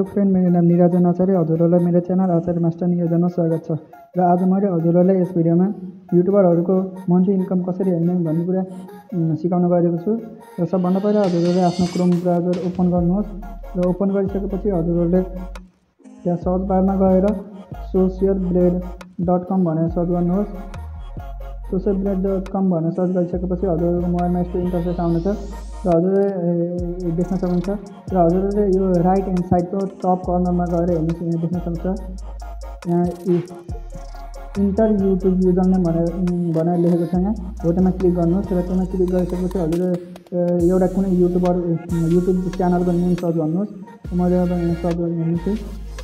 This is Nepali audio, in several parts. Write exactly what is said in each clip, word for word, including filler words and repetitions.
हेलो फ्रेन्ड, मेरो नाम निराजन आचार्य। हजुरहरूलाई मेरो च्यानल आचार्य मास्टर नियोजनमा स्वागत छ। र आज मैले हजुरहरूलाई यस भिडियोमा युट्युबरहरूको मन्थली इन्कम कसरी हेर्ने भन्ने कुरा सिकाउन गएको छु। र सबभन्दा पहिला हजुरहरूले आफ्नो क्रोम ब्राउजर ओपन गर्नुहोस् र ओपन गरिसकेपछि हजुरहरूले त्यहाँ सर्च बारमा गएर सोसियल ब्लेड डट कम भनेर सर्च गर्नुहोस्। सोसियल ब्लेड डट कम भनेर सर्च गरिसकेपछि हजुरहरूको मोबाइलमा यस्तो इन्टरफेस आउनेछ र हजुरले देख्न सक्नुहुन्छ। र हजुरहरूले यो राइट ह्यान्ड साइडको टप कर्नरमा गएर हेर्नुहोस्, यहाँ देख्न सक्नुहुन्छ यहाँ इन्टर युट्युब युजर नेम भनेर भनेर लेखेको छ। यहाँ हो त्यसमा क्लिक गर्नुहोस् र त्यसमा क्लिक गरिसकेपछि हजुरले एउटा कुनै युट्युबर युट्युब च्यानलको नेम सर्च गर्नुहोस्। मैले अब यहाँ सर्च गर्छु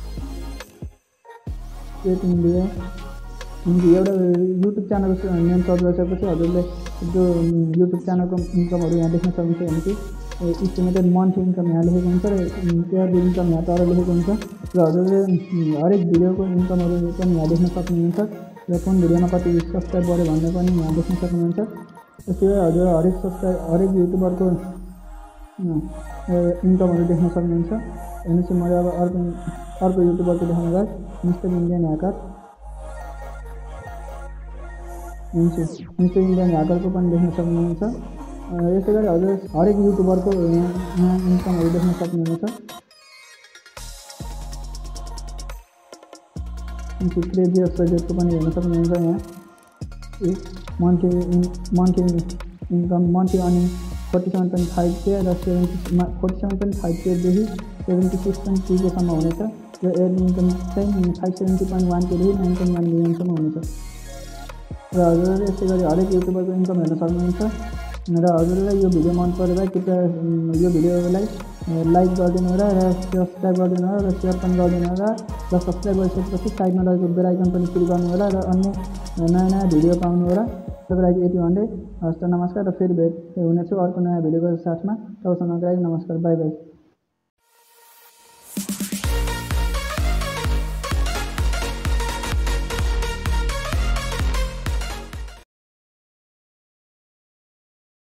टेक इन्डिया। एउटा युट्युब च्यानलको नेम सर्च गरिसकेपछि हजुरले जो युट्युब च्यानलको इन्कमहरू यहाँ देख्न सक्नुहुन्छ। यानि कि इस्टिमेटेड मन्थली इन्कम यहाँ लेखेको हुन्छ र इयरली इन्कम यहाँ तल लेखेको हुन्छ। र हजुरले हरेक भिडियोको इन्कमहरू पनि यहाँ देख्न सक्नुहुन्छ र कुन भिडियोमा कति सब्सक्राइब गऱ्यो भन्ने पनि यहाँ देख्न सक्नुहुन्छ। त्यसै हजुर हरेक सब्सक्राइब हरेक युट्युबरको इन्कमहरू देख्न सक्नुहुन्छ। हेर्नुहोस्, मैले अब अर्को अर्को युट्युबरको देखाउन गएँ, मिस्टर इन्डियन ह्याकर। हुन्छ, मिस्टर इन्डियन ह्याकरको पनि देख्न सक्नुहुन्छ। यसै गरी हजुर हरेक युट्युबरको यहाँ इन्कमहरू देख्न सक्नुहुन्छ। क्रेजी एक्सवाइजेडको पनि हेर्न सक्नुहुन्छ। यहाँ मन्थली मन्थली इन्कम मन्थली अनि forty seven point five K र seventy forty seven point five केदेखि सेभेन्टी सिक्स पोइन्ट थ्री केसम्म हुनेछ। र इयरली इन्कम चाहिँ फाइभ सेभेन्टी पोइन्ट वान केदेखि नाइन पोइन्ट वान मिलियनसम्म हुनेछ। र हजुरले यसै गरी हरेक युट्युबरको इन्कम हेर्न सक्नुहुन्छ। र हजुरलाई यो भिडियो मन पऱ्यो भए कृपया यो भिडियोलाई लाइक गरिदिनु होला र सब्सक्राइब गरिदिनु होला र सेयर पनि गरिदिनु होला। र सब्सक्राइब गरिसकेपछि साइडमा रहेको बेल आइकन पनि क्लिक गर्नु होला र अन्य नयाँ नयाँ भिडियो पाउनु होला। त्यसको लागि यति भन्दै हस्त नमस्कार र फेरि भेट हुनेछु अर्को नयाँ भिडियोको साथमा। तबसम्मको लागि नमस्कार, बाई बाई।